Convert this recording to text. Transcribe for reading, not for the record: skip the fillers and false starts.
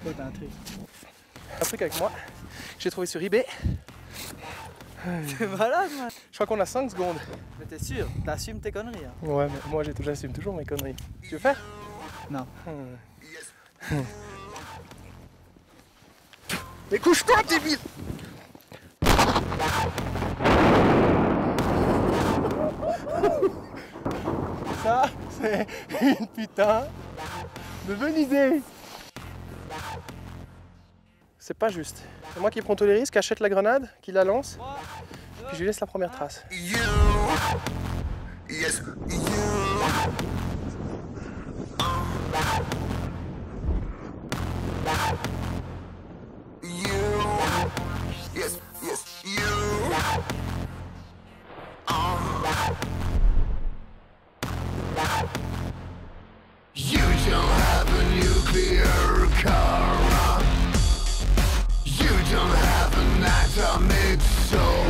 Toi, t'as un truc. Un truc avec moi, j'ai trouvé sur eBay. T'es malade, man. Je crois qu'on a 5 secondes. Mais t'es sûr, t'assumes tes conneries. Hein. Ouais, mais moi j'assume toujours mes conneries. Tu veux faire? Non. Mais couche-toi, débile! Ça, c'est une putain de bonne idée. C'est pas juste. C'est moi qui prends tous les risques, achète la grenade, qui la lance, puis je lui laisse la première trace. You don't have a nuclear car. You don't have an atomic soul.